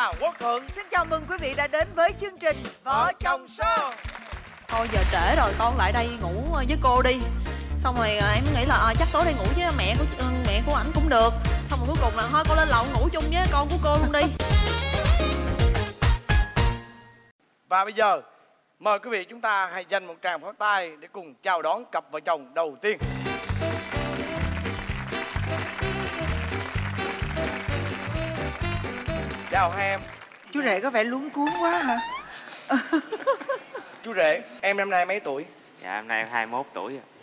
và Quốc Thuận. Xin chào mừng quý vị đã đến với chương trình Vợ Chồng Show. Thôi giờ trễ rồi, con lại đây ngủ với cô đi. Xong rồi em nghĩ là chắc tối đây ngủ với mẹ của ảnh cũng được. Xong rồi cuối cùng là thôi con lên lầu ngủ chung với con của cô luôn đi. Và bây giờ mời quý vị chúng ta hãy dành một tràng pháo tay để cùng chào đón cặp vợ chồng đầu tiên. Chào hai em. Chú rể có vẻ luống cuống quá hả? Chú rể, em năm nay mấy tuổi? Dạ em nay em 21 tuổi rồi.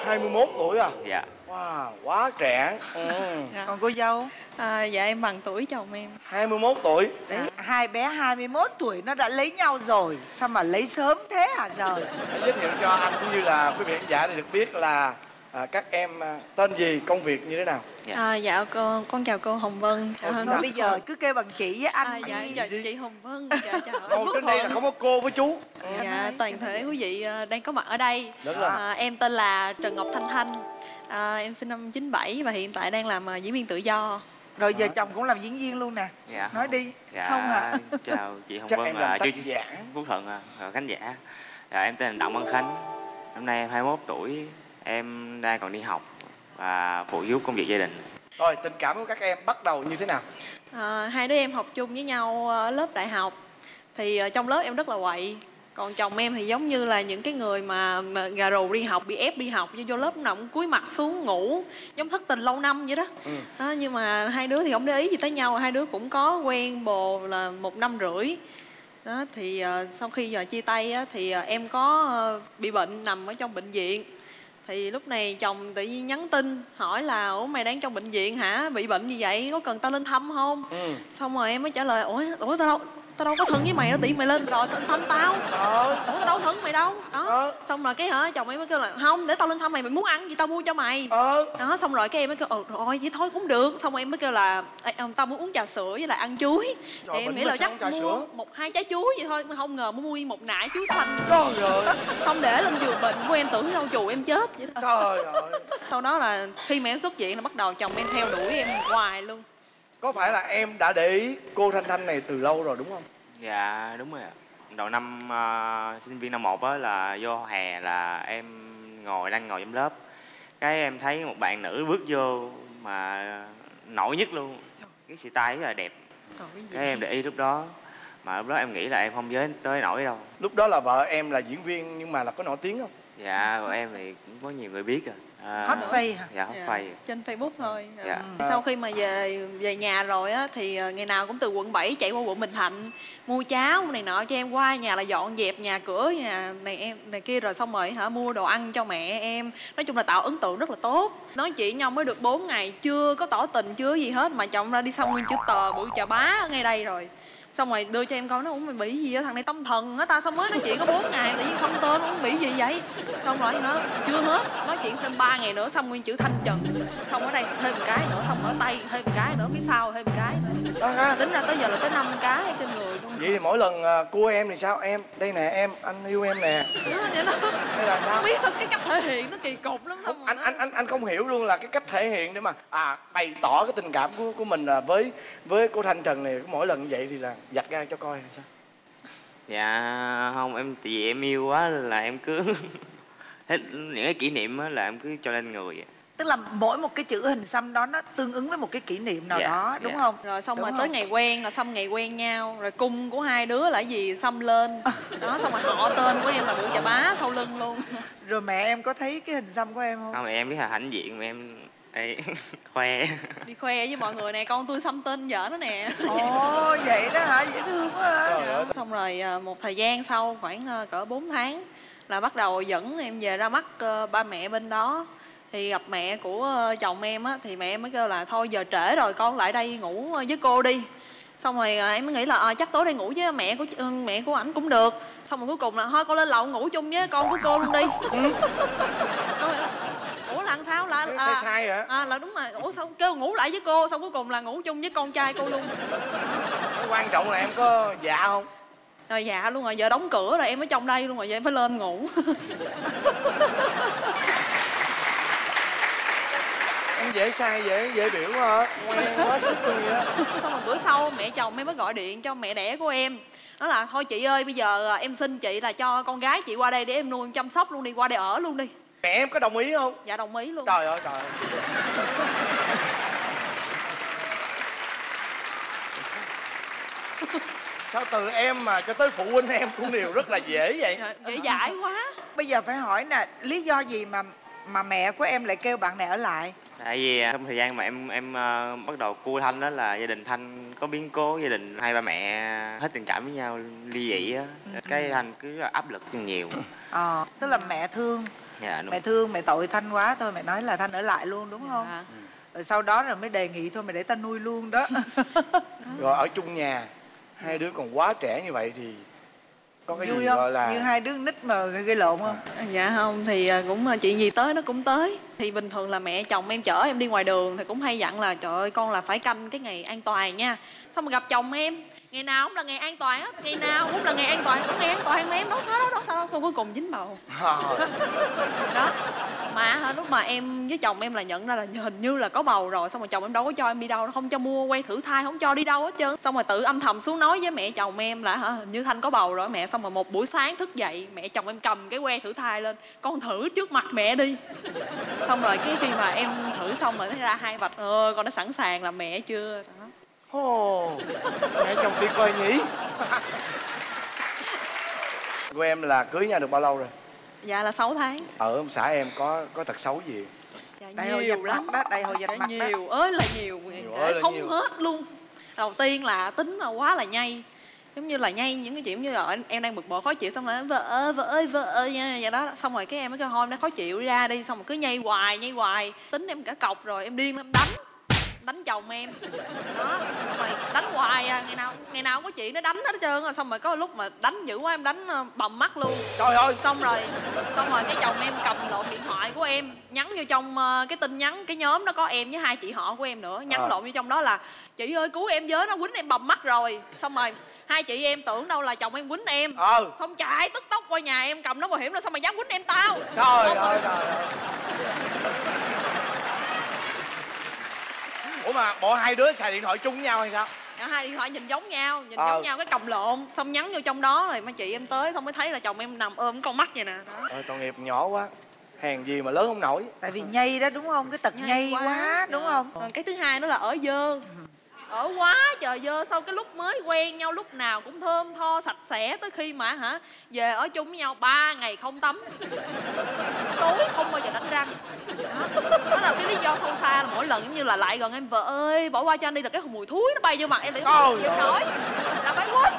21 tuổi à? Dạ. Wow, quá trẻ. Còn cô dâu? Dạ em bằng tuổi chồng em. 21 tuổi. Đấy, hai bé 21 tuổi nó đã lấy nhau rồi. Sao mà lấy sớm thế hả giờ? Hãy giới thiệu cho anh cũng như là quý vị khán giả để được biết là các em tên gì, công việc như thế nào? Dạ con chào cô Hồng Vân. Thôi bây giờ cứ kêu bằng chị với anh Dạ đi. chào chị Hồng Vân. Dạ chào Ngồi trên đây là không có cô với chú. Dạ toàn thể quý vị đang có mặt ở đây. Đúng rồi. Em tên là Trần Ngọc Thanh Thanh. Em sinh năm 97 và hiện tại đang làm diễn viên tự do. Rồi giờ chồng cũng làm diễn viên luôn nè. Dạ. Nói đi. Dạ. Không hả? Chào chị Hồng Chắc Vân em và làm chú tác giả. Quốc Thuận và khán giả. Dạ em tên là Đặng Văn Khánh. Năm nay em 21 tuổi. Em đang còn đi học và phụ giúp công việc gia đình. Rồi tình cảm của các em bắt đầu như thế nào? Hai đứa em học chung với nhau ở lớp đại học. Thì trong lớp em rất là quậy. Còn chồng em thì giống như là những cái người mà gà rù đi học, bị ép đi học, vô lớp lúc nào cũng cúi mặt xuống ngủ, giống thất tình lâu năm vậy đó. Nhưng mà hai đứa thì không để ý gì tới nhau. Hai đứa cũng có quen bồ là 1 năm rưỡi đó. Thì sau khi giờ chia tay á, thì em có bị bệnh nằm ở trong bệnh viện. Thì lúc này chồng tự nhiên nhắn tin hỏi là ủa mày đang trong bệnh viện hả, bị bệnh như vậy có cần tao lên thăm không? Xong rồi em mới trả lời ủa tao đâu có thân với mày đâu, tiện mày lên rồi tao thăm tao. Ủa tao đâu thân mày đâu đó. Xong rồi cái chồng em mới kêu là không, để tao lên thăm mày muốn ăn gì tao mua cho mày. Đó xong rồi cái em mới kêu rồi vậy thôi cũng được. Xong rồi em mới kêu là tao muốn uống trà sữa với lại ăn chuối. Thì em nghĩ là chắc mua 1-2 trái chuối vậy thôi, không ngờ mua một nải chuối xanh. Xong để lên giường bệnh của em, tưởng đâu chù em chết vậy đó. Trời ơi. Sau đó là khi mà em xuất viện là bắt đầu chồng em theo đuổi em hoài luôn. Có phải là em đã để ý cô Thanh Thanh này từ lâu rồi đúng không? Dạ đúng rồi ạ. Đầu năm sinh viên năm 1 á là vô hè là em đang ngồi trong lớp. Cái em thấy một bạn nữ bước vô mà nổi nhất luôn. Cái xì tay rất là đẹp. Cái em để ý lúc đó. Mà lúc đó em nghĩ là em không giới tới nổi đâu. Lúc đó là vợ em là diễn viên nhưng mà là có nổi tiếng không? Dạ vợ em thì cũng có nhiều người biết rồi. Hot face hả? Dạ hot face. Trên Facebook thôi. Dạ. Sau khi mà về nhà rồi á thì ngày nào cũng từ quận 7 chạy qua quận Bình Thạnh mua cháo này nọ cho em, qua nhà là dọn dẹp nhà cửa nhà này em này kia, rồi xong rồi mua đồ ăn cho mẹ em. Nói chung là tạo ấn tượng rất là tốt. Nói chuyện nhau mới được 4 ngày chưa có tỏ tình chưa gì hết mà chồng ra đi xong nguyên chữ tờ bự chà bá ở ngay đây rồi. Xong rồi đưa cho em coi, nó mày bị gì á, thằng này tâm thần á ta, xong mới nói chuyện có 4 ngày tự nhiên xong tên, nó bị gì vậy. Xong rồi chưa hết, nói chuyện thêm 3 ngày nữa xong nguyên chữ Thanh Trần. Xong ở đây thêm một cái nữa, xong ở tay thêm một cái nữa, phía sau thêm một cái nữa. Tính ra tới giờ là tới 5 cái trên người luôn. Vậy thì mỗi lần cua em thì sao? Em đây nè em, anh yêu em nè. Vậy đó. Hay là sao? Không biết sao cái cách thể hiện nó kỳ cục lắm đó. Anh không hiểu luôn là cái cách thể hiện để mà bày tỏ cái tình cảm của mình là với cô Thanh Trần này, mỗi lần như vậy thì là giặt ra cho coi hay sao? Dạ không, em tại vì em yêu quá là em cứ hết những cái kỷ niệm á là em cứ cho lên người. Tức là mỗi một cái chữ hình xăm đó nó tương ứng với một cái kỷ niệm nào đó đúng không? Rồi xong đúng rồi không? tới ngày quen là xong ngày quen nhau, rồi cung của hai đứa là gì xăm lên. Đó xong rồi họ tên của em là bự chà bá sau lưng luôn. Rồi mẹ em có thấy cái hình xăm của em không? Không, em biết là hãnh diện mà em khoe. Đi khoe với mọi người nè, con tôi xăm tên vợ nó nè. Ồ vậy đó hả, dễ thương quá hả? Xong rồi một thời gian sau khoảng cỡ 4 tháng là bắt đầu dẫn em về ra mắt ba mẹ bên đó. Thì gặp mẹ của chồng em á, thì mẹ em mới kêu là thôi giờ trễ rồi con lại đây ngủ với cô đi. Xong rồi em mới nghĩ là chắc tối đây ngủ với mẹ của ảnh cũng được. Xong rồi cuối cùng là thôi con lên lầu ngủ chung với con của cô luôn đi. Ủa là làm sao là sai hả? Là đúng rồi. Ủa sao kêu ngủ lại với cô, xong cuối cùng là ngủ chung với con trai cô luôn. Quan trọng là em có dạ không? Rồi dạ luôn rồi, giờ đóng cửa rồi em ở trong đây luôn rồi, giờ em phải lên ngủ. Em dễ sai dễ biểu hả? Ngoan quá sức luôn vậy đó. Xong rồi bữa sau mẹ chồng em mới gọi điện cho mẹ đẻ của em, nói là thôi chị ơi bây giờ em xin chị là cho con gái chị qua đây để em nuôi chăm sóc luôn đi, qua đây ở luôn đi. Mẹ em có đồng ý không? Dạ đồng ý luôn. Trời ơi trời ơi. Sao từ em mà cho tới phụ huynh em cũng đều rất là dễ vậy? Dễ dãi quá. Bây giờ phải hỏi nè, lý do gì mà mẹ của em lại kêu bạn này ở lại? Tại vì trong thời gian mà em bắt đầu cua Thanh đó là gia đình Thanh có biến cố, gia đình hai ba mẹ hết tình cảm với nhau, ly dị á. Cái Thanh cứ là áp lực nhiều. Tức là mẹ thương. Dạ, đúng. Mẹ thương, mẹ tội Thanh quá thôi, mẹ nói là Thanh ở lại luôn đúng không? Dạ. Rồi sau đó rồi mới đề nghị thôi mày để ta nuôi luôn đó. Rồi ở chung nhà, hai đứa còn quá trẻ như vậy thì có cái vui gì không? gọi là Như hai đứa nít mà gây lộn không? Dạ không, thì cũng chuyện gì tới nó cũng tới. Thì bình thường là mẹ chồng em chở em đi ngoài đường thì cũng hay dặn là trời ơi con là phải canh cái ngày an toàn nha. Xong rồi gặp chồng em, ngày nào cũng là ngày an toàn hết, ngày nào cũng là ngày an toàn, cũng ngày an toàn mà em đâu sao đâu, cuối cùng dính bầu. Đó. Mà lúc mà em với chồng em là nhận ra là hình như là có bầu rồi, xong rồi chồng em đâu có cho em đi đâu, không cho mua que thử thai, không cho đi đâu hết trơn. Xong rồi tự âm thầm xuống nói với mẹ chồng em là hình như Thanh có bầu rồi mẹ. Xong rồi một buổi sáng thức dậy, mẹ chồng em cầm cái que thử thai lên, con thử trước mặt mẹ đi. Xong rồi cái khi mà em thử xong rồi thấy ra hai vạch, con đã sẵn sàng làm mẹ chưa đó. Mẹ chồng tuyệt vời nhỉ. Của em là cưới nhau được bao lâu rồi? Dạ là 6 tháng. Ở xã em có tật xấu gì? Dạ, Đại hội dạch mặt đó, đại hội dạch mặt đó. Nhiều ơi là nhiều, không nhiều. hết luôn. Đầu tiên là tính là quá là nhây, giống như là nhây những cái chuyện như là em đang bực bội khó chịu, xong rồi vợ ơi nha vậy đó. Xong rồi cái em mới kêu thôi em đã khó chịu ra đi, xong rồi cứ nhây hoài. Tính em cả cọc rồi em điên em đánh chồng em đó. Xong rồi đánh hoài ngày nào cũng có chuyện nó đánh hết trơn rồi. Xong rồi có lúc mà đánh dữ quá em đánh bầm mắt luôn. Trời ơi. Xong rồi cái chồng em cầm lộn điện thoại của em, nhắn vô trong cái tin nhắn cái nhóm đó có em với hai chị họ của em nữa, nhắn lộn vô trong đó là chị ơi cứu em với, nó quýnh em bầm mắt rồi. Xong rồi hai chị em tưởng đâu là chồng em quýnh em, xong chạy tức tốc qua nhà em cầm nón bảo hiểm rồi, xong mày dám quýnh em tao. Trời ơi. Ủa mà bộ hai đứa xài điện thoại chung với nhau hay sao? Hai điện thoại nhìn giống nhau, giống nhau, cái cầm lộn, xong nhắn vô trong đó rồi mấy chị em tới xong mới thấy là chồng em nằm ôm con mắt vậy nè. Tội nghiệp nhỏ quá, hèn gì mà lớn không nổi. Tại vì nhây đó đúng không? Cái tật nhây quá đúng không? Rồi cái thứ hai nữa là ở dơ. Ở quá trời dơ. Sau cái lúc mới quen nhau lúc nào cũng thơm tho sạch sẽ, tới khi mà về ở chung với nhau 3 ngày không tắm, tối không bao giờ đánh răng. Đó là cái lý do sâu xa, là mỗi lần giống như là lại gần em, vợ ơi bỏ qua cho anh đi, là cái mùi thúi nó bay vô mặt em lại không chịu nổi, là phải quên.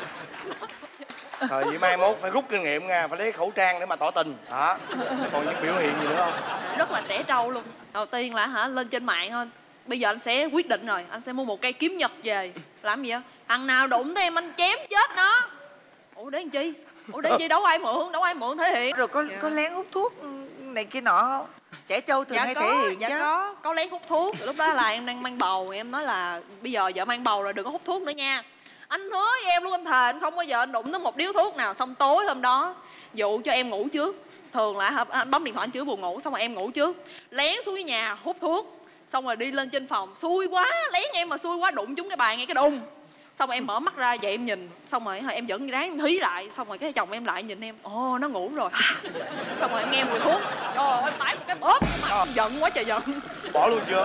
Thời vậy mai mốt phải rút kinh nghiệm nha, phải lấy khẩu trang để mà tỏ tình đó. Còn những biểu hiện gì nữa không? Rất là trẻ trâu luôn. Đầu tiên là lên trên mạng thôi. Bây giờ anh sẽ quyết định rồi, anh sẽ mua một cây kiếm nhật về. Làm gì vậy? Thằng nào đụng tới em anh chém chết nó. Ủa để làm chi? Đâu ai mượn thể hiện. Rồi có lén hút thuốc này kia nọ không? Trẻ trâu thường hay thể hiện chứ. Có lén hút thuốc. Lúc đó là em đang mang bầu, em nói là bây giờ vợ mang bầu rồi đừng có hút thuốc nữa nha. Anh hứa với em luôn, anh thề anh không bao giờ anh đụng tới một điếu thuốc nào. Xong tối hôm đó dụ cho em ngủ trước. Thường là anh bấm điện thoại anh chữa buồn ngủ, xong rồi em ngủ trước, lén xuống dưới nhà hút thuốc, xong rồi đi lên trên phòng, xui quá, lén em mà xui quá đụng trúng cái bàn ngay cái đùng. Xong rồi em mở mắt ra dậy em nhìn, xong rồi em vẫn ráng em hí lại, xong rồi cái chồng em lại nhìn em, nó ngủ rồi. Xong rồi em nghe mùi thuốc, trời ơi em tái một cái bóp mà giận quá trời giận. Bỏ luôn chưa?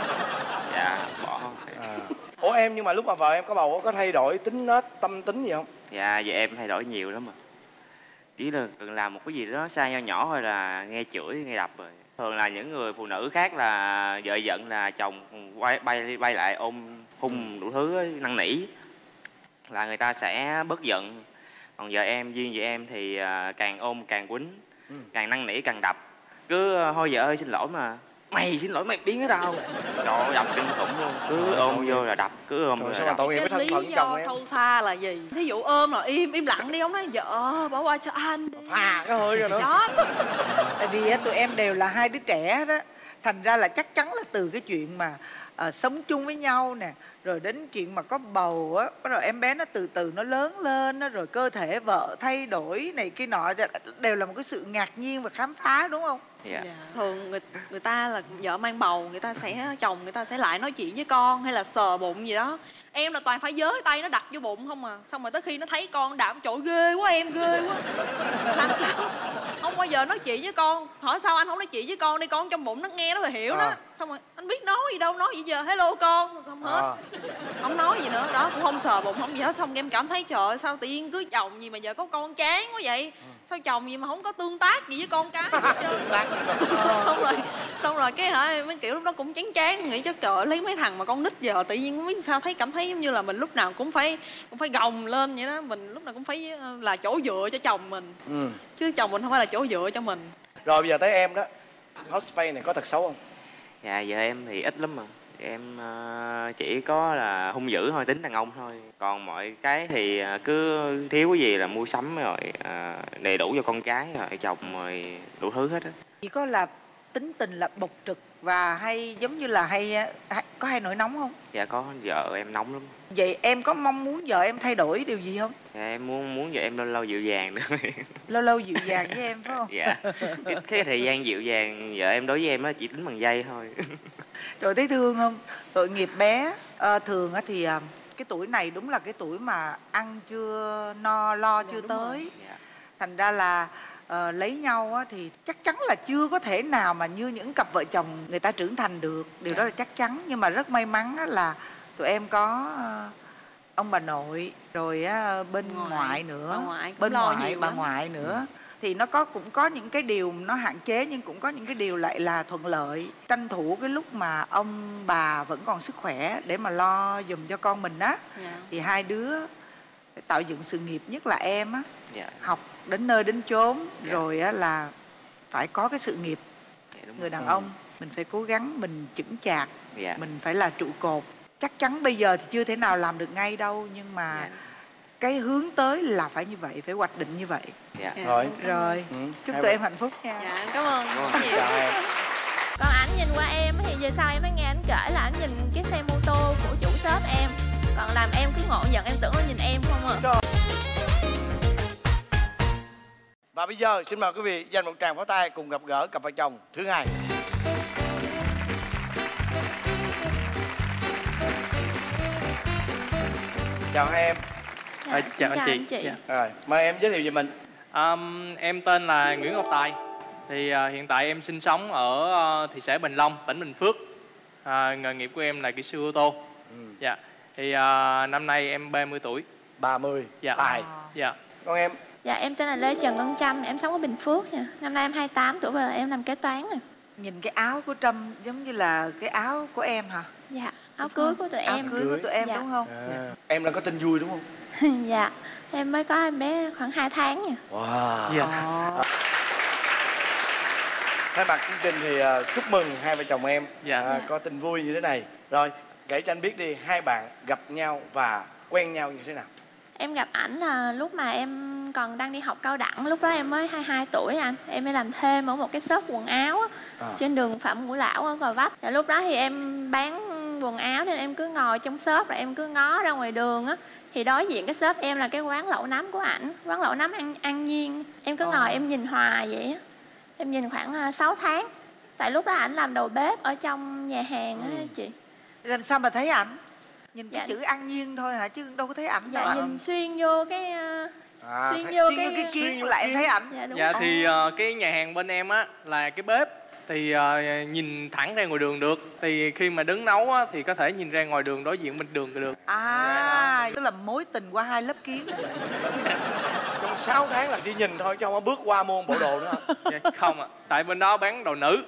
Dạ bỏ. Ủa em, nhưng mà lúc mà vợ em có bầu có thay đổi tính nết tâm tính gì không? Dạ vậy em thay đổi nhiều lắm mà. Chỉ là cần làm một cái gì đó sai nho nhỏ thôi là nghe chửi nghe đập rồi. Thường là những người phụ nữ khác là vợ giận là chồng bay lại ôm hung đủ thứ ấy, năn nỉ là người ta sẽ bớt giận. Còn vợ em, duyên vợ em thì càng ôm càng quýnh, càng năn nỉ càng đập. Cứ thôi vợ ơi xin lỗi mà mày xin lỗi mày biến ở đâu, trời ơi đập kinh khủng luôn, cứ ôm vô là đập, cứ ôm vô là đập. Tội nghiệp với thân phận chồng em. Sâu xa là gì? Thí dụ ôm là im lặng đi, không nói vợ bỏ qua cho anh đi. Phà cái hơi rồi nữa. Đó. Tại vì tụi em đều là hai đứa trẻ đó, thành ra là chắc chắn là từ cái chuyện mà sống chung với nhau nè, Rồi đến chuyện mà có bầu á, bắt đầu em bé nó từ từ nó lớn lên á, rồi cơ thể vợ thay đổi này kia nọ, đều là một cái sự ngạc nhiên và khám phá, đúng không? Dạ. Thường người ta là vợ mang bầu, chồng người ta sẽ lại nói chuyện với con hay là sờ bụng gì đó. Em là toàn phải giới tay nó đặt vô bụng không à. Xong rồi tới khi nó thấy con đạp, trời ghê quá em, ghê quá. Làm sao không bao giờ nói chuyện với con. Hỏi sao anh không nói chuyện với con đi, con trong bụng nó nghe nó phải hiểu đó. Xong rồi anh biết nói gì đâu, nói gì giờ hello con, xong hết. Không nói gì nữa, đó cũng không sờ bụng không gì hết. Xong em cảm thấy trời ơi, sao tự nhiên cưới chồng gì mà giờ có con chán quá vậy. Sao chồng gì mà không có tương tác gì với con cái hết trơn. xong rồi cái hả, mấy kiểu lúc đó cũng chán chán, nghĩ chắc trời ơi, lấy mấy thằng mà con nít giờ tự nhiên không biết sao cảm thấy giống như là mình lúc nào cũng phải gồng lên vậy đó. Mình lúc nào cũng phải là chỗ dựa cho chồng mình, chứ chồng mình không phải là chỗ dựa cho mình. Rồi bây giờ tới em đó, housefly này có tật xấu không? Dạ vợ em thì ít lắm mà. Em chỉ có là hung dữ thôi, tính đàn ông thôi. Còn mọi cái thì cứ thiếu cái gì là mua sắm rồi đầy đủ cho con cái rồi chồng rồi đủ thứ hết á. Chỉ có là tính tình là bộc trực và hay giống như là hay nổi nóng không? Dạ có, vợ em nóng lắm. Vậy em có mong muốn vợ em thay đổi điều gì không? Dạ, em muốn vợ em lâu lâu dịu dàng nữa. Lâu lâu dịu dàng với em phải không? Dạ. Cái thời gian dịu dàng vợ em đối với em á chỉ tính bằng giây thôi. Trời, thấy thương không? Tội nghiệp bé. Thường á thì cái tuổi này đúng là cái tuổi mà ăn chưa no, lo chưa tới. Dạ. Thành ra là lấy nhau á thì chắc chắn là chưa có thể nào mà như những cặp vợ chồng người ta trưởng thành được. Điều đó là chắc chắn. Nhưng mà rất may mắn á là tụi em có ông bà nội, rồi bên ngoại nữa, bên ngoại bà ngoại nữa. Thì nó cũng có những cái điều nó hạn chế, nhưng cũng có những cái điều lại là thuận lợi. Tranh thủ cái lúc mà ông bà vẫn còn sức khỏe để mà lo giùm cho con mình á. Thì hai đứa tạo dựng sự nghiệp, nhất là em á, học đến nơi đến chốn, rồi á là phải có cái sự nghiệp. Người đàn ông mình phải cố gắng, mình chững chạc, mình phải là trụ cột. Chắc chắn bây giờ thì chưa thể nào làm được ngay đâu, nhưng mà cái hướng tới là phải như vậy, phải hoạch định như vậy. Rồi chúc tụi em hạnh phúc nha. Dạ cảm ơn nhiều. Còn ảnh nhìn qua em thì về sau em mới nghe ảnh kể là ảnh nhìn cái xe mô tô của chủ shop em, còn làm em cứ ngộ nhận, em tưởng nó nhìn em không à. Và bây giờ xin mời quý vị dành một tràng pháo tay cùng gặp gỡ cặp vợ chồng thứ hai. Chào hai em. Chào anh chị. Dạ. Rồi, mời em giới thiệu về mình. Em tên là Nguyễn Ngọc Tài. Thì hiện tại em sinh sống ở thị xã Bình Long, tỉnh Bình Phước. Nghề nghiệp của em là kỹ sư ô tô. Dạ. Thì năm nay em 30 tuổi. 30. Dạ. Tài. Dạ. Còn em? Dạ em tên là Lê Trần Ngân Trâm, em sống ở Bình Phước nha. Năm nay em 28 tuổi và em làm kế toán rồi. Nhìn cái áo của Trâm giống như là cái áo của em hả? Dạ, áo cưới của tụi em. Áo cưới của tụi em đúng không? Em đang có tin vui đúng không? Dạ, em mới có em bé khoảng 2 tháng nha. Wow. Thay mặt chương trình thì chúc mừng hai vợ chồng em có tin vui như thế này. Rồi, kể cho anh biết đi, hai bạn gặp nhau và quen nhau như thế nào? Em gặp ảnh là lúc mà em còn đang đi học cao đẳng, lúc đó em mới 22 tuổi anh. Em mới làm thêm ở một cái shop quần áo trên đường Phạm Ngũ Lão ở Gò Vấp. Và lúc đó thì em bán quần áo nên em cứ ngồi trong shop rồi em cứ ngó ra ngoài đường á. Thì đối diện cái shop em là cái quán lẩu nấm của ảnh, quán lẩu nấm An Nhiên. Em cứ ngồi em nhìn hoài vậy á. Em nhìn khoảng 6 tháng. Tại lúc đó ảnh làm đầu bếp ở trong nhà hàng á chị. Làm sao mà thấy ảnh? Nhìn cái chữ An Nhiên thôi hả, chứ đâu có thấy ảnh đâu. Nhìn xuyên vô cái xuyên vô cái kiến là em thấy ảnh. Dạ thì cái nhà hàng bên em á là cái bếp, thì nhìn thẳng ra ngoài đường được. Thì khi mà đứng nấu á thì có thể nhìn ra ngoài đường đối diện bên đường được. Tức là mối tình qua hai lớp kiến. Trong 6 tháng là chỉ nhìn thôi chứ không có bước qua mua bộ đồ nữa hả? Dạ, không ạ. Tại bên đó bán đồ nữ.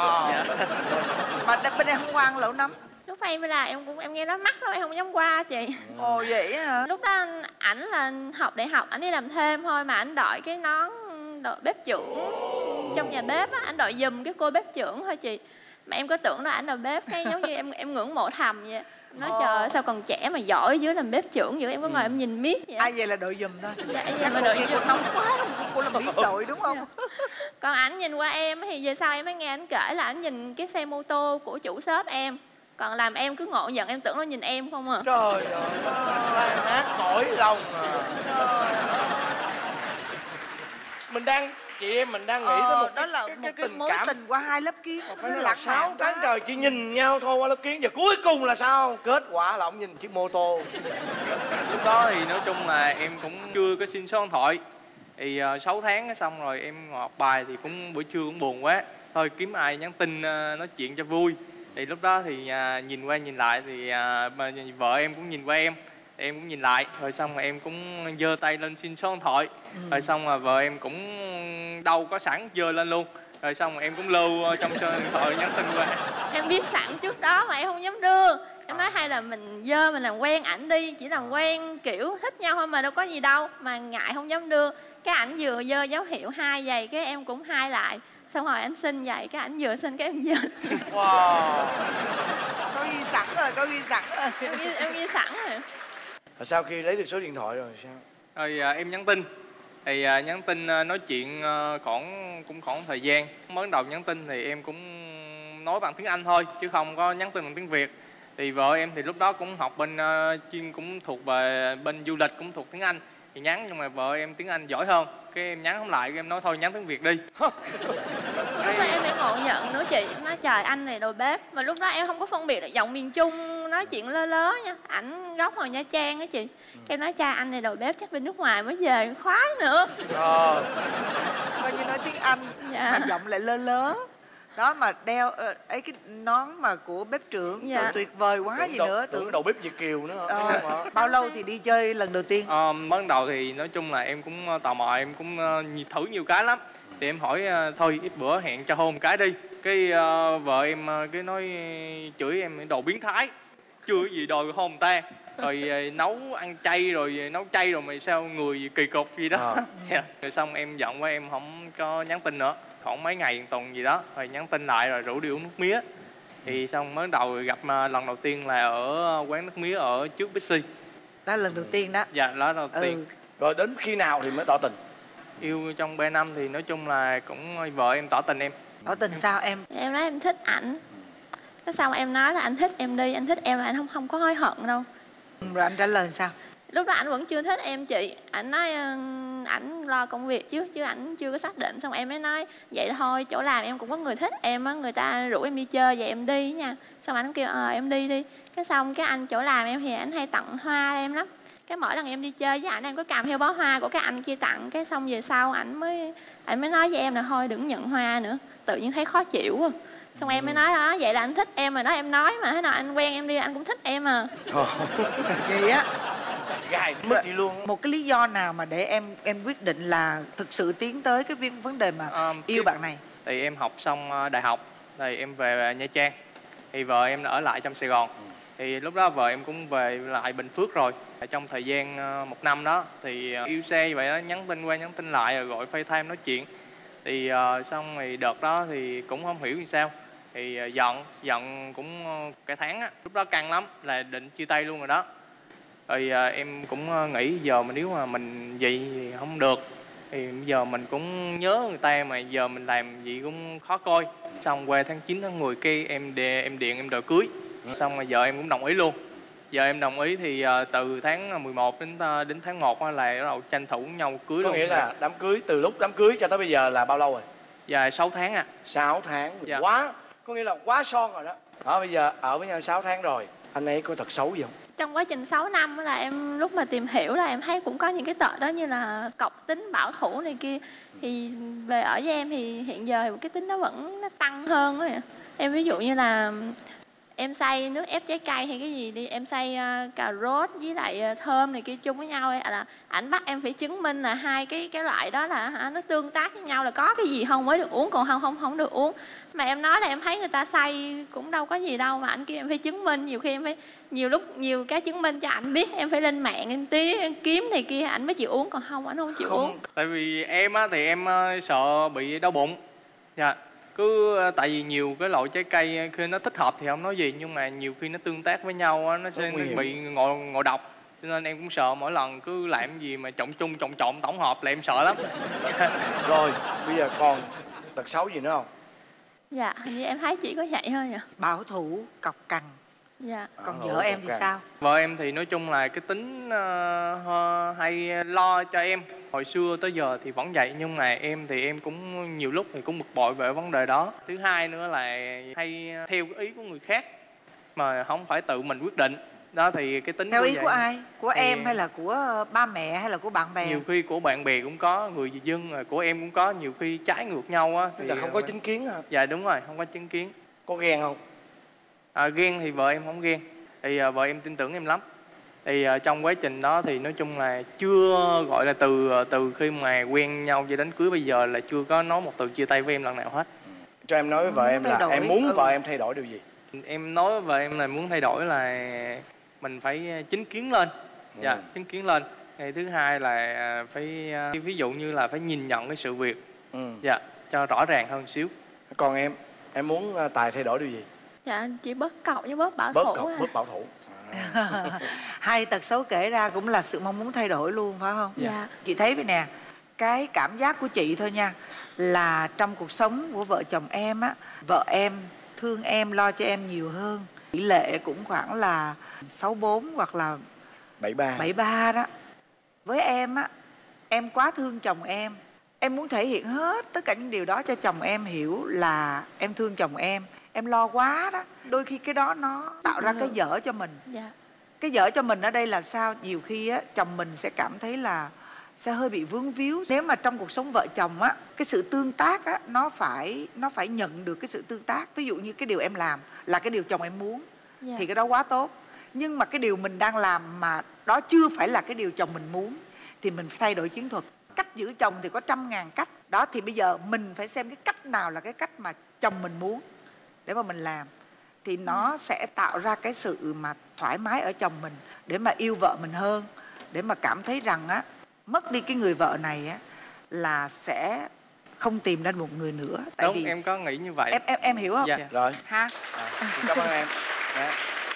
Mà bên em không ăn lẩu nấm. Lúc em là em nghe nó mắc lắm, em không dám qua chị. Ồ vậy hả? Lúc đó ảnh là học đại học, ảnh đi làm thêm thôi mà ảnh đội cái nón bếp trưởng trong nhà bếp á, ảnh đội giùm cái cô bếp trưởng thôi chị. Mà em có tưởng là ảnh là bếp, cái giống như em ngưỡng mộ thầm vậy. Nói trời ơi, sao còn trẻ mà giỏi dưới làm bếp trưởng vậy, em có ngồi em nhìn miết vậy. Ai vậy là đội giùm thôi. Dạ, em là đội giùm. Nóng quá, cô là biết đội đúng không? Còn ảnh nhìn qua em thì về sau em mới nghe ảnh kể là ảnh nhìn cái xe mô tô của chủ shop em, Còn làm em cứ ngộ nhận, em tưởng nó nhìn em không à. Trời ơi, tan nát cõi lòng à. Mình đang, chị em mình đang nghĩ tới một đó là một cái mối tình qua 2 lớp kiến. Phải là 6 tháng trời chỉ nhìn nhau thôi qua lớp kiến, và cuối cùng là sao? Kết quả là ông nhìn chiếc mô tô. Lúc đó thì nói chung là em cũng chưa có xin số điện thoại. Thì 6 tháng xong rồi em ngồi học bài thì cũng buổi trưa cũng buồn quá, thôi kiếm ai nhắn tin nói chuyện cho vui. Thì lúc đó thì nhìn qua nhìn lại thì vợ em cũng nhìn qua em, em cũng nhìn lại, rồi xong rồi em cũng giơ tay lên xin số điện thoại. Rồi xong rồi vợ em cũng đâu có sẵn giơ lên luôn, rồi xong rồi em cũng lưu trong số điện thoại nhắn tin qua. Em biết sẵn trước đó mà em không dám đưa. Em nói hay là mình làm quen ảnh đi, chỉ làm quen kiểu thích nhau thôi mà đâu có gì đâu, mà ngại không dám đưa. Cái ảnh vừa giơ dấu hiệu 2 giày, cái em cũng 2 lại. Xong rồi anh xin giày, cái ảnh vừa xin cái em giơ. Wow. Có ghi sẵn rồi, có ghi sẵn rồi. Em ghi sẵn rồi. Sau khi lấy được số điện thoại rồi sao? Rồi em nhắn tin. Thì nhắn tin nói chuyện cũng khoảng thời gian. Mới đầu nhắn tin thì em cũng nói bằng tiếng Anh thôi, chứ không có nhắn tin bằng tiếng Việt. Thì vợ em thì lúc đó cũng học bên chuyên, cũng thuộc về bên du lịch, cũng thuộc tiếng Anh. Thì nhắn, nhưng mà vợ em tiếng Anh giỏi hơn, cái em nhắn không lại, cái em nói thôi nhắn tiếng Việt đi. Lúc đó em mới ngộ nhận nữa chị, nói trời anh này đầu bếp. Mà lúc đó em không có phân biệt được giọng miền Trung nói chuyện lơ lớ nha. Ảnh gốc ngoài Nha Trang á chị. Cái em nói cha anh này đầu bếp chắc bên nước ngoài mới về khoái nữa. Coi như nói tiếng Anh mà giọng lại lơ lớ. Đó mà đeo ấy cái nón mà của bếp trưởng, tuyệt vời quá gì nữa. Tưởng đầu bếp Việt kiều nữa. Bao lâu thì đi chơi lần đầu tiên? Mới đầu thì nói chung là em cũng tò mò, em cũng thử nhiều cái lắm. Thì em hỏi thôi ít bữa hẹn cho hôn cái đi. Cái vợ em cái nói chửi em đồ biến thái, chưa gì đòi hôn ta, rồi nấu ăn chay, rồi nấu chay rồi mày sao người kỳ cục gì đó. Rồi xong em giận quá, em không có nhắn tin nữa. Khoảng mấy ngày, tuần gì đó, rồi nhắn tin lại rồi rủ đi uống nước mía. Thì xong mới đầu gặp lần đầu tiên là ở quán nước mía ở trước Bixi. Đó là lần đầu tiên đó. Dạ, đó là đầu tiên. Rồi đến khi nào thì mới tỏ tình? Yêu trong 3 năm thì nói chung là cũng vợ em tỏ tình em. Tỏ tình sao em? Em nói em thích ảnh. Cái xong em nói là anh thích em đi, anh thích em là anh không có hối hận đâu. Rồi anh trả lời sao? Lúc đó ảnh vẫn chưa thích em chị. Ảnh nói ảnh lo công việc chứ ảnh chưa có xác định. Xong em mới nói vậy thôi, chỗ làm em cũng có người thích em á, người ta rủ em đi chơi vậy em đi nha. Xong ảnh kêu em đi đi. Cái xong cái anh chỗ làm em thì ảnh hay tặng hoa em lắm. Cái mỗi lần em đi chơi với ảnh em có cầm theo bó hoa của cái anh kia tặng. Cái xong về sau ảnh mới nói với em là thôi đừng nhận hoa nữa, tự nhiên thấy khó chịu quá. Xong em mới nói đó, vậy là anh thích em rồi đó, em nói mà thế nào anh quen em đi anh cũng thích em à. Vậy á. Gài mất đi luôn. Một cái lý do nào mà để em quyết định là thực sự tiến tới cái vấn đề mà yêu bạn này? Thì em học xong đại học thì em về Nha Trang. Thì vợ em đã ở lại trong Sài Gòn. Thì lúc đó vợ em cũng về lại Bình Phước rồi. Trong thời gian 1 năm đó thì yêu xe vậy đó, nhắn tin qua nhắn tin lại rồi gọi FaceTime nói chuyện. Thì xong rồi đợt đó thì cũng không hiểu như sao. Thì giận cũng cả tháng á. Lúc đó căng lắm, là định chia tay luôn rồi đó. Rồi em cũng nghĩ giờ mà nếu mà mình vậy thì không được. Thì bây giờ mình cũng nhớ người ta mà giờ mình làm gì cũng khó coi. Xong qua tháng 9 tháng 10 cái em điện em đòi cưới. Xong rồi vợ em cũng đồng ý luôn. Giờ em đồng ý thì từ tháng 11 đến tháng 1 là bắt đầu tranh thủ nhau cưới luôn. Có nghĩa là đám cưới, từ lúc đám cưới cho tới bây giờ là bao lâu rồi? Dạ 6 tháng ạ. 6 tháng. Dạ. Quá, có nghĩa là quá son rồi đó. Bây giờ ở với nhau 6 tháng rồi, anh ấy có tật xấu gì không? Trong quá trình 6 năm là em lúc mà tìm hiểu là em thấy cũng có những cái tật đó như là cọc tính, bảo thủ này kia. Thì về ở với em thì hiện giờ cái tính đó vẫn nó tăng hơn rồi ạ. Em ví dụ như là em xay nước ép trái cây hay cái gì đi, em xay cà rốt với lại thơm này kia chung với nhau ấy, là ảnh bắt em phải chứng minh là hai cái loại đó là nó tương tác với nhau là có cái gì không mới được uống, còn không được uống. Mà em nói là em thấy người ta xay cũng đâu có gì đâu, mà ảnh kêu em phải chứng minh. Nhiều khi em phải nhiều cái chứng minh cho ảnh biết, em phải lên mạng em kiếm này kia ảnh mới chịu uống, còn không ảnh không chịu uống. Tại vì em á thì em sợ bị đau bụng. Dạ. Cứ tại vì nhiều cái loại trái cây khi nó thích hợp thì không nói gì, nhưng mà nhiều khi nó tương tác với nhau nó sẽ bị ngộ độc, cho nên em cũng sợ. Mỗi lần cứ làm gì mà trộn tổng hợp là em sợ lắm. Rồi bây giờ còn tật xấu gì nữa không? Dạ hình như em thấy chỉ có vậy thôi ạ. Bảo thủ, cọc cằn. Dạ. Còn vợ em thì sao? Vợ em thì nói chung là cái tính hay lo cho em. Hồi xưa tới giờ thì vẫn vậy, nhưng mà em thì em cũng nhiều lúc thì cũng bực bội về vấn đề đó. Thứ hai nữa là hay theo cái ý của người khác mà không phải tự mình quyết định. Đó thì cái tính theo ý vậy. của ai? Của thì em hay là của ba mẹ hay là của bạn bè? nhiều khi của bạn bè cũng có, người dân rồi của em cũng có, nhiều khi trái ngược nhau á. Thì là không có chính kiến hả? Dạ đúng rồi, không có chứng kiến. Có ghen không? Ghen thì vợ em không ghen. Thì vợ em tin tưởng em lắm. Thì trong quá trình đó thì nói chung là chưa gọi là từ khi mà quen nhau cho đến cưới bây giờ là chưa có nói một từ chia tay với em lần nào hết. Cho em nói với vợ em là em muốn vợ em thay đổi điều gì? Em nói với vợ em là muốn thay đổi là mình phải chính kiến lên. Dạ, chính kiến lên. Ngày thứ hai là phải ví dụ như là phải nhìn nhận cái sự việc. Dạ, cho rõ ràng hơn xíu. Còn em muốn Tài thay đổi điều gì? Dạ, chỉ bớt cọc với bớt bảo Bớt thủ. cọc, bớt bảo thủ. Hai tật xấu kể ra cũng là sự mong muốn thay đổi luôn phải không? Dạ. Chị thấy vậy nè, cái cảm giác của chị thôi nha, là trong cuộc sống của vợ chồng em á, vợ em thương em, lo cho em nhiều hơn. Tỷ lệ cũng khoảng là 64 hoặc là 73 đó. Với em á, em quá thương chồng em muốn thể hiện hết tất cả những điều đó cho chồng em hiểu là em thương chồng em lo quá đó. Đôi khi cái đó nó tạo ra cái dở cho mình. Dạ. Cái dở cho mình ở đây là sao? Nhiều khi á, chồng mình sẽ cảm thấy là sẽ hơi bị vướng víu. Nếu mà trong cuộc sống vợ chồng á, cái sự tương tác á, nó phải nhận được cái sự tương tác. Ví dụ như cái điều em làm là cái điều chồng em muốn, thì cái đó quá tốt. Nhưng mà cái điều mình đang làm mà đó chưa phải là cái điều chồng mình muốn, thì mình phải thay đổi chiến thuật. Cách giữ chồng thì có 100.000 cách. Đó thì bây giờ mình phải xem cái cách nào là cái cách mà chồng mình muốn để mà mình làm. Thì nó sẽ tạo ra cái sự mà thoải mái ở chồng mình, để mà yêu vợ mình hơn, để mà cảm thấy rằng á, mất đi cái người vợ này á là sẽ không tìm ra một người nữa. Tại đúng, vì em có nghĩ như vậy. Em hiểu không? Dạ. Rồi. Ha. Cảm ơn em. Dạ.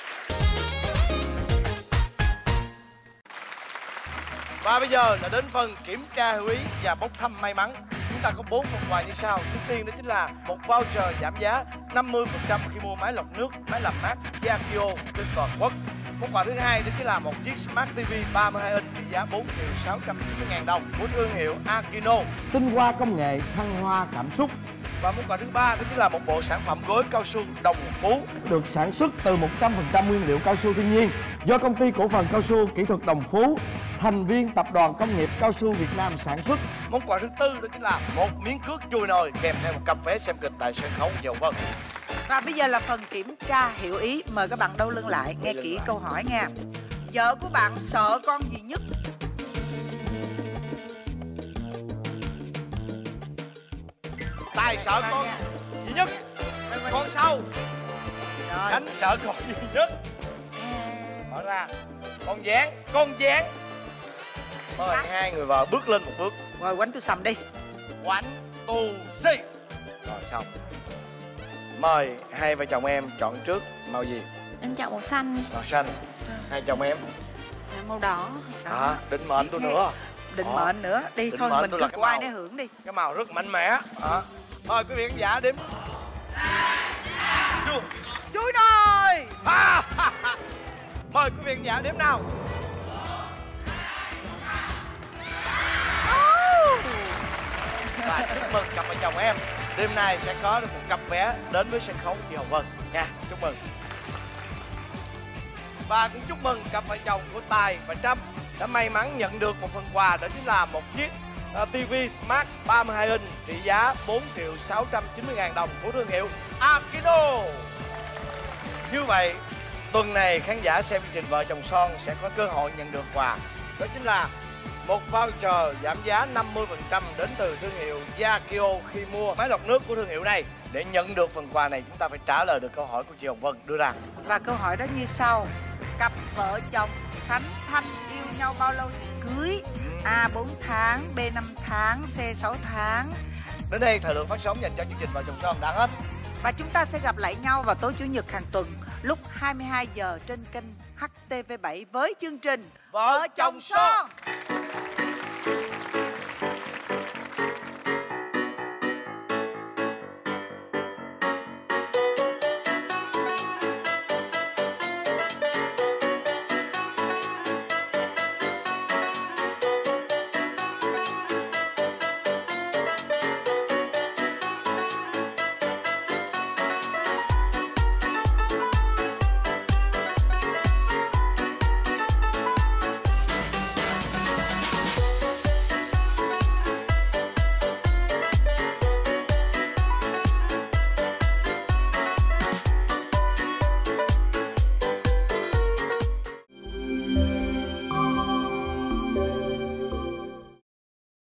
Và bây giờ là đến phần kiểm tra hữu ý và bốc thăm may mắn. Chúng ta có 4 phần quà như sau. Trước tiên đó chính là một voucher giảm giá 50% khi mua máy lọc nước, máy làm mát Yakio trên toàn quốc. Món quà thứ hai đó chính là một chiếc Smart TV 32 inch trị giá 4.690.000 đồng của thương hiệu Akino. Tinh hoa công nghệ, thăng hoa cảm xúc. Và món quà thứ ba đó chính là một bộ sản phẩm gối cao su Đồng Phú, được sản xuất từ 100% nguyên liệu cao su thiên nhiên do công ty cổ phần cao su kỹ thuật Đồng Phú, thành viên tập đoàn công nghiệp cao su Việt Nam sản xuất. Món quà thứ tư đó chính là một miếng cước chùi nồi kèm theo một cặp vé xem kịch tại sân khấu Triệu Vân. Và bây giờ là phần kiểm tra hiểu ý. Mời các bạn đâu lưng lại, nghe kỹ câu hỏi nha. Vợ của bạn sợ con gì nhất? Tài sợ con gì nhất? Con sâu. Khánh sợ con gì nhất? Mở ra. Con gián. Mời hai người vợ bước lên một bước. Rồi quánh tôi sầm đi. Quánh tu si. Rồi xong. Mời hai vợ chồng em chọn trước màu gì? Em chọn màu xanh. Màu xanh. Hai chồng em? Màu đỏ. Định mệnh tôi nữa. Định mệnh nữa. Đi định thôi mệnh mình tôi cứ là cái của ai màu. để hưởng đi. Cái màu rất mạnh mẽ. Thôi quý vị khán giả đếm. Chui nồi. Mời quý vị khán giả đếm nào. Và chúc mừng cặp vợ chồng em. Đêm nay sẽ có được một cặp vé đến với sân khấu Chị Hồng Vân nha. Chúc mừng. Và cũng chúc mừng cặp vợ chồng của Tài và Trâm đã may mắn nhận được một phần quà, đó chính là một chiếc TV Smart 32 inch trị giá 4.690.000 đồng của thương hiệu Akino. Như vậy, tuần này khán giả xem chương trình Vợ Chồng Son sẽ có cơ hội nhận được quà. Đó chính là một voucher giảm giá 50% đến từ thương hiệu Yakio khi mua máy lọc nước của thương hiệu này. Để nhận được phần quà này, chúng ta phải trả lời được câu hỏi của chị Hồng Vân đưa ra. Và câu hỏi đó như sau. Cặp vợ chồng Khánh Thanh yêu nhau bao lâu thì cưới? A 4 tháng, B 5 tháng, C 6 tháng. Đến đây thời lượng phát sóng dành cho chương trình Vợ Chồng Son đã hết. Và chúng ta sẽ gặp lại nhau vào tối Chủ nhật hàng tuần lúc 22 giờ trên kênh HTV7 với chương trình Vợ Chồng Son.